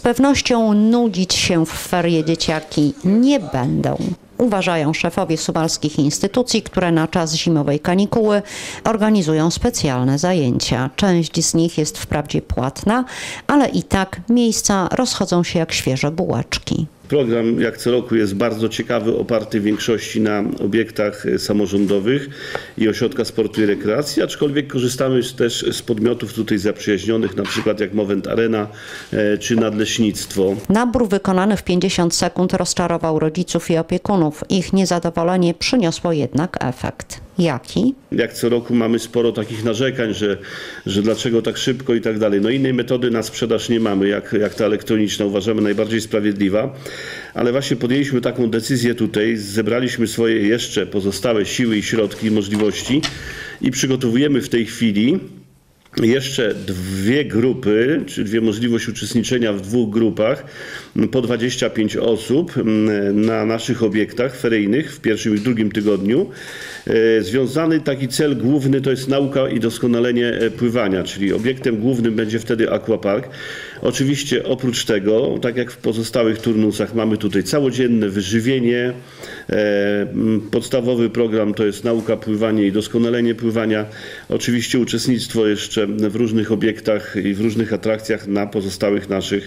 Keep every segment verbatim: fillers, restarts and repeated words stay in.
pewnością nudzić się w ferie dzieciaki nie będą, uważają szefowie suwalskich instytucji, które na czas zimowej kanikuły organizują specjalne zajęcia. Część z nich jest wprawdzie płatna, ale i tak miejsca rozchodzą się jak świeże bułeczki. Program jak co roku jest bardzo ciekawy, oparty w większości na obiektach samorządowych i ośrodka sportu i rekreacji, aczkolwiek korzystamy też z podmiotów tutaj zaprzyjaźnionych, na przykład jak Movent Arena czy Nadleśnictwo. Nabór wykonany w pięćdziesiąt sekund rozczarował rodziców i opiekunów. Ich niezadowolenie przyniosło jednak efekt. Jaki? Jak co roku mamy sporo takich narzekań, że, że dlaczego tak szybko i tak dalej. No innej metody na sprzedaż nie mamy, jak, jak ta elektroniczna, uważamy najbardziej sprawiedliwa. Ale właśnie podjęliśmy taką decyzję tutaj, zebraliśmy swoje jeszcze pozostałe siły i środki, możliwości i przygotowujemy w tej chwili jeszcze dwie grupy, czy dwie możliwości uczestniczenia w dwóch grupach po dwadzieścia pięć osób na naszych obiektach feryjnych w pierwszym i w drugim tygodniu. Związany taki cel główny to jest nauka i doskonalenie pływania, czyli obiektem głównym będzie wtedy aquapark. Oczywiście oprócz tego, tak jak w pozostałych turnusach, mamy tutaj całodzienne wyżywienie. Podstawowy program to jest nauka pływania i doskonalenie pływania. Oczywiście uczestnictwo jeszcze w różnych obiektach i w różnych atrakcjach na pozostałych naszych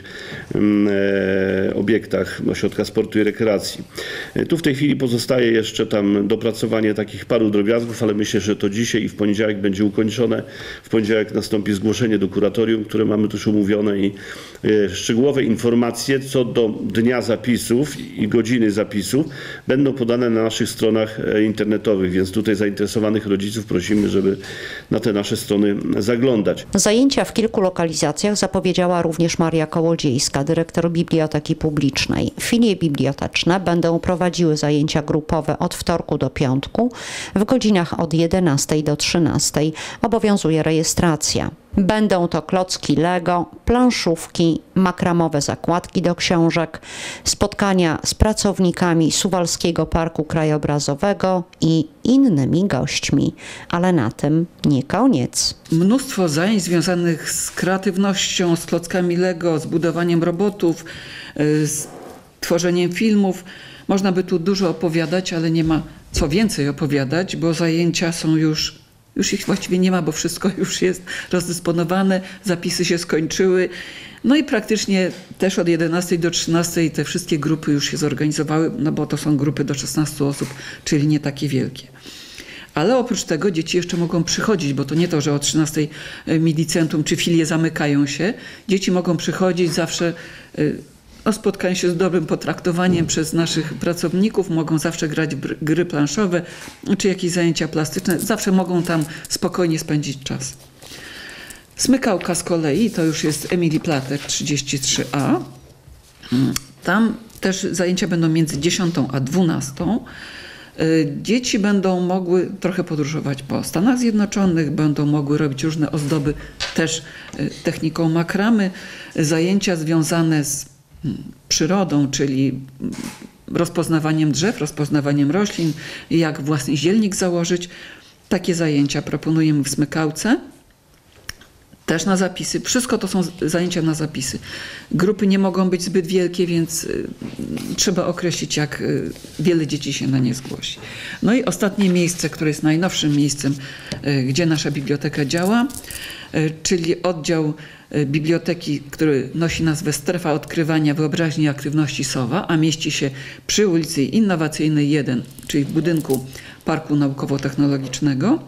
obiektach ośrodka sportu i rekreacji. Tu w tej chwili pozostaje jeszcze tam dopracowanie takich paru drobiazgów, ale myślę, że to dzisiaj i w poniedziałek będzie ukończone. W poniedziałek nastąpi zgłoszenie do kuratorium, które mamy już umówione i szczegółowe informacje co do dnia zapisów i godziny zapisów będą podane na naszych stronach internetowych, więc tutaj zainteresowanych rodziców prosimy, żeby na te nasze strony zaglądać. Zajęcia w kilku lokalizacjach zapowiedziała również Maria Kołodziejska, dyrektor Biblioteki Publicznej. Filie biblioteczne będą prowadziły zajęcia grupowe od wtorku do piątku w godzinach od jedenastej do trzynastej. Obowiązuje rejestracja. Będą to klocki Lego, planszówki, makramowe zakładki do książek, spotkania z pracownikami Suwalskiego Parku Krajobrazowego i innymi gośćmi. Ale na tym nie koniec. Mnóstwo zajęć związanych z kreatywnością, z klockami Lego, z budowaniem robotów, z tworzeniem filmów. Można by tu dużo opowiadać, ale nie ma co więcej opowiadać, bo zajęcia są już Już ich właściwie nie ma, bo wszystko już jest rozdysponowane, zapisy się skończyły. No i praktycznie też od jedenastej do trzynastej te wszystkie grupy już się zorganizowały, no bo to są grupy do szesnastu osób, czyli nie takie wielkie. Ale oprócz tego dzieci jeszcze mogą przychodzić, bo to nie to, że o trzynastej Midicentrum czy filie zamykają się. Dzieci mogą przychodzić zawsze, no, spotkają się z dobrym potraktowaniem przez naszych pracowników, mogą zawsze grać gry planszowe czy jakieś zajęcia plastyczne. Zawsze mogą tam spokojnie spędzić czas. Smykałka z kolei to już jest Emilii Platek trzydzieści trzy A. Tam też zajęcia będą między dziesiątą a dwunastą. Dzieci będą mogły trochę podróżować po Stanach Zjednoczonych, będą mogły robić różne ozdoby też techniką makramy, zajęcia związane z przyrodą, czyli rozpoznawaniem drzew, rozpoznawaniem roślin, jak własny zielnik założyć. Takie zajęcia proponujemy w Smykałce. Też na zapisy. Wszystko to są zajęcia na zapisy. Grupy nie mogą być zbyt wielkie, więc trzeba określić, jak wiele dzieci się na nie zgłosi. No i ostatnie miejsce, które jest najnowszym miejscem, gdzie nasza biblioteka działa, czyli oddział biblioteki, który nosi nazwę Strefa Odkrywania Wyobraźni i Aktywności SOWA, a mieści się przy ulicy Innowacyjnej jeden, czyli w budynku Parku Naukowo-Technologicznego.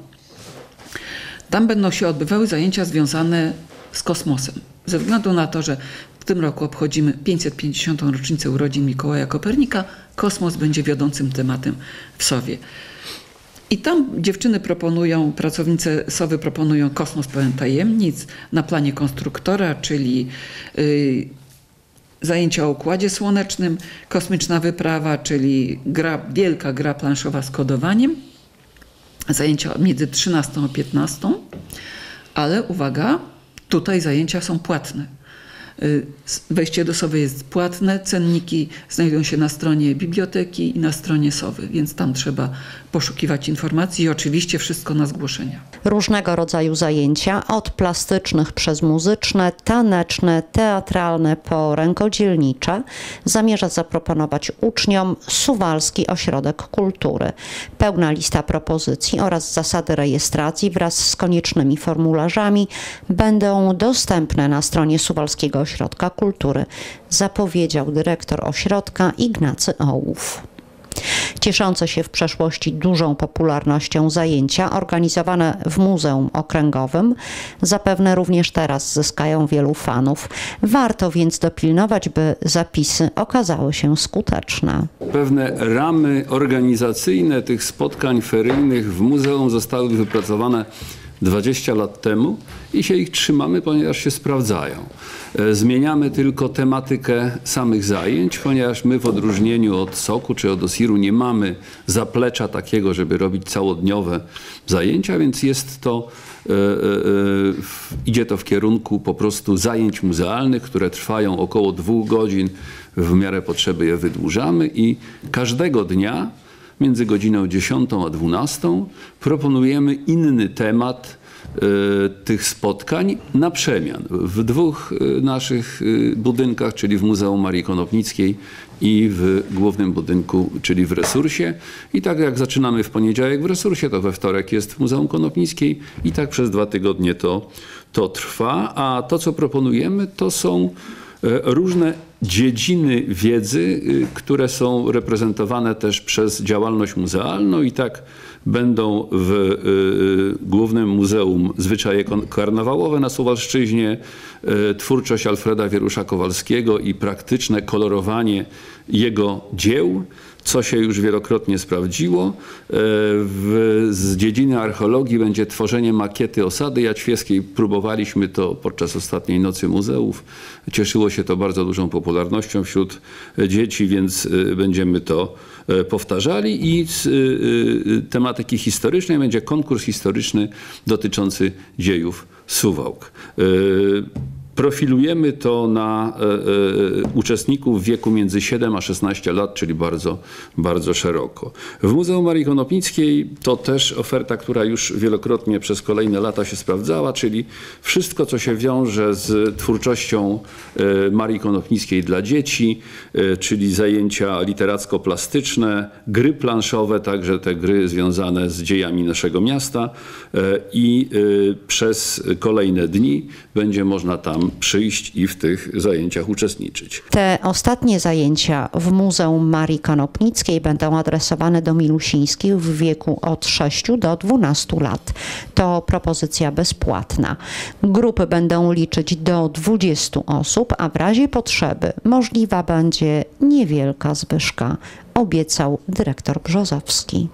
Tam będą się odbywały zajęcia związane z kosmosem. Ze względu na to, że w tym roku obchodzimy pięćset pięćdziesiątą rocznicę urodzin Mikołaja Kopernika, kosmos będzie wiodącym tematem w SOWie. I tam dziewczyny proponują, pracownice SOWy proponują kosmos pełen tajemnic na planie konstruktora, czyli yy, zajęcia o układzie słonecznym, kosmiczna wyprawa, czyli gra, wielka gra planszowa z kodowaniem, zajęcia między trzynastą a piętnastą, ale uwaga, tutaj zajęcia są płatne. Wejście do Sowy jest płatne, cenniki znajdują się na stronie biblioteki i na stronie Sowy, więc tam trzeba poszukiwać informacji i oczywiście wszystko na zgłoszenia. Różnego rodzaju zajęcia, od plastycznych przez muzyczne, taneczne, teatralne po rękodzielnicze, zamierza zaproponować uczniom Suwalski Ośrodek Kultury. Pełna lista propozycji oraz zasady rejestracji wraz z koniecznymi formularzami będą dostępne na stronie Suwalskiego Ośrodka Kultury, zapowiedział dyrektor ośrodka Ignacy Ołów. Cieszące się w przeszłości dużą popularnością zajęcia organizowane w Muzeum Okręgowym zapewne również teraz zyskają wielu fanów. Warto więc dopilnować, by zapisy okazały się skuteczne. Pewne ramy organizacyjne tych spotkań feryjnych w muzeum zostały wypracowane dwadzieścia lat temu i się ich trzymamy, ponieważ się sprawdzają. Zmieniamy tylko tematykę samych zajęć, ponieważ my w odróżnieniu od soku czy od osiru nie mamy zaplecza takiego, żeby robić całodniowe zajęcia, więc jest to, e, e, idzie to w kierunku po prostu zajęć muzealnych, które trwają około dwóch godzin. W miarę potrzeby je wydłużamy i każdego dnia między godziną dziesiątą a dwunastą proponujemy inny temat y, tych spotkań na przemian. W dwóch y, naszych y, budynkach, czyli w Muzeum Marii Konopnickiej i w głównym budynku, czyli w Resursie. I tak jak zaczynamy w poniedziałek w Resursie, to we wtorek jest w Muzeum Konopnickiej i tak przez dwa tygodnie to, to trwa. A to, co proponujemy, to są różne dziedziny wiedzy, które są reprezentowane też przez działalność muzealną i tak będą w y, Głównym Muzeum Zwyczaje Karnawałowe na Suwalszczyźnie, y, twórczość Alfreda Wierusza-Kowalskiego i praktyczne kolorowanie jego dzieł, co się już wielokrotnie sprawdziło. W, z dziedziny archeologii będzie tworzenie makiety osady jaćwieskiej. Próbowaliśmy to podczas ostatniej Nocy Muzeów. Cieszyło się to bardzo dużą popularnością wśród dzieci, więc będziemy to powtarzali. I z tematyki historycznej będzie konkurs historyczny dotyczący dziejów Suwałk. Profilujemy to na e, e, uczestników w wieku między siedem a szesnaście lat, czyli bardzo, bardzo szeroko. W Muzeum Marii Konopnickiej to też oferta, która już wielokrotnie przez kolejne lata się sprawdzała, czyli wszystko, co się wiąże z twórczością e, Marii Konopnickiej dla dzieci, e, czyli zajęcia literacko-plastyczne, gry planszowe, także te gry związane z dziejami naszego miasta e, i e, przez kolejne dni będzie można tam przyjść i w tych zajęciach uczestniczyć. Te ostatnie zajęcia w Muzeum Marii Konopnickiej będą adresowane do milusińskich w wieku od sześciu do dwunastu lat. To propozycja bezpłatna. Grupy będą liczyć do dwudziestu osób, a w razie potrzeby możliwa będzie niewielka zwyżka, obiecał dyrektor Brzozowski.